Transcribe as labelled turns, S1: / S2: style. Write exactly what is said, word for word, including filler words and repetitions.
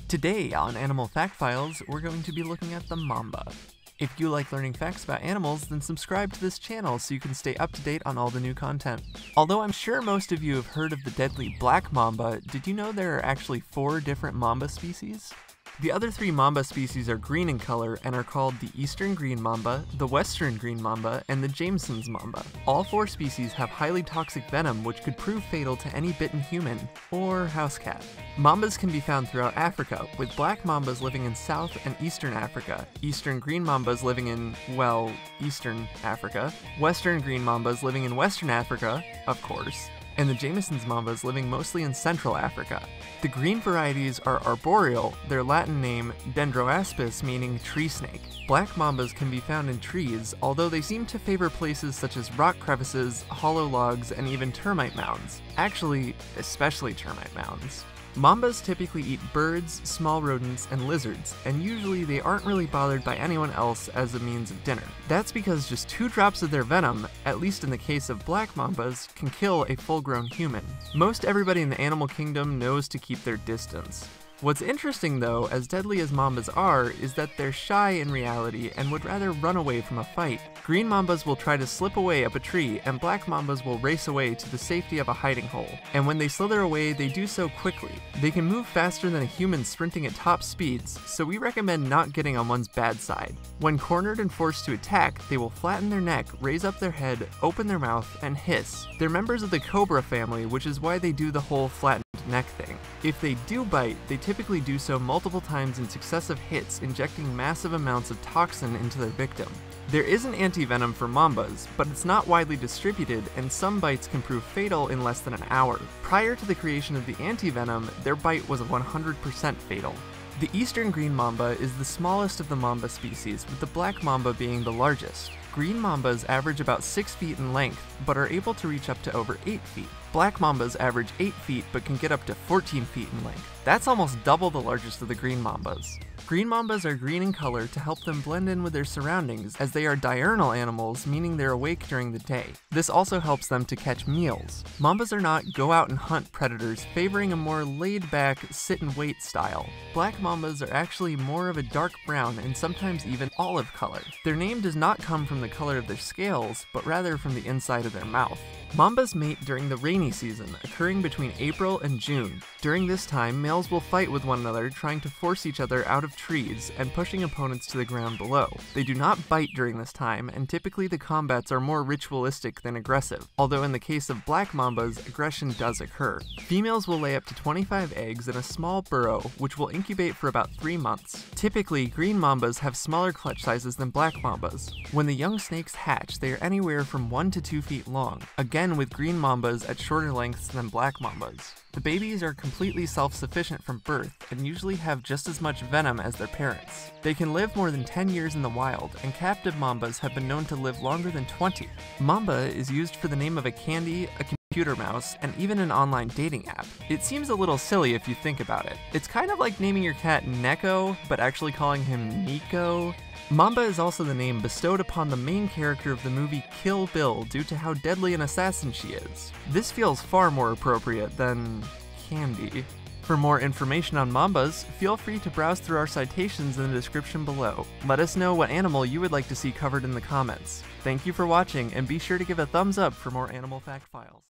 S1: Today on Animal Fact Files, we're going to be looking at the mamba. If you like learning facts about animals, then subscribe to this channel so you can stay up to date on all the new content. Although I'm sure most of you have heard of the deadly black mamba, did you know there are actually four different mamba species? The other three mamba species are green in color and are called the eastern green mamba, the western green mamba, and the Jameson's mamba. All four species have highly toxic venom which could prove fatal to any bitten human or house cat. Mambas can be found throughout Africa, with black mambas living in South and Eastern Africa, eastern green mambas living in, well, Eastern Africa, western green mambas living in Western Africa, of course, and the Jameson's mambas living mostly in Central Africa. The green varieties are arboreal, their Latin name Dendroaspis meaning tree snake. Black mambas can be found in trees, although they seem to favor places such as rock crevices, hollow logs, and even termite mounds. Actually, especially termite mounds. Mambas typically eat birds, small rodents, and lizards, and usually they aren't really bothered by anyone else as a means of dinner. That's because just two drops of their venom, at least in the case of black mambas, can kill a full-grown human. Most everybody in the animal kingdom knows to keep their distance. What's interesting though, as deadly as mambas are, is that they're shy in reality and would rather run away from a fight. Green mambas will try to slip away up a tree, and black mambas will race away to the safety of a hiding hole. And when they slither away, they do so quickly. They can move faster than a human sprinting at top speeds, so we recommend not getting on one's bad side. When cornered and forced to attack, they will flatten their neck, raise up their head, open their mouth, and hiss. They're members of the cobra family, which is why they do the whole flattened neck thing. If they do bite, they typically do so multiple times in successive hits, injecting massive amounts of toxin into their victim. There is an anti-venom for mambas, but it's not widely distributed, and some bites can prove fatal in less than an hour. Prior to the creation of the anti-venom, their bite was one hundred percent fatal. The eastern green mamba is the smallest of the mamba species, with the black mamba being the largest. Green mambas average about six feet in length, but are able to reach up to over eight feet. Black mambas average eight feet, but can get up to fourteen feet in length. That's almost double the largest of the green mambas. Green mambas are green in color to help them blend in with their surroundings, as they are diurnal animals, meaning they're awake during the day. This also helps them to catch meals. Mambas are not go out and hunt predators, favoring a more laid-back, sit-and-wait style. Black mambas are actually more of a dark brown and sometimes even olive color. Their name does not come from the color of their scales, but rather from the inside of their mouth. Mambas mate during the rainy season, occurring between April and June. During this time, males will fight with one another, trying to force each other out of trees and pushing opponents to the ground below. They do not bite during this time, and typically the combats are more ritualistic than aggressive, although in the case of black mambas, aggression does occur. Females will lay up to twenty-five eggs in a small burrow, which will incubate for about three months. Typically, green mambas have smaller clutch sizes than black mambas. When the young snakes hatch, they are anywhere from one to two feet long. Again, with green mambas at shorter lengths than black mambas. The babies are completely self-sufficient from birth and usually have just as much venom as their parents. They can live more than ten years in the wild, and captive mambas have been known to live longer than twenty. Mamba is used for the name of a candy, a computer mouse, and even an online dating app. It seems a little silly if you think about it. It's kind of like naming your cat Neko, but actually calling him Nico. Mamba is also the name bestowed upon the main character of the movie Kill Bill due to how deadly an assassin she is. This feels far more appropriate than candy. For more information on mambas, feel free to browse through our citations in the description below. Let us know what animal you would like to see covered in the comments. Thank you for watching, and be sure to give a thumbs up for more Animal Fact Files.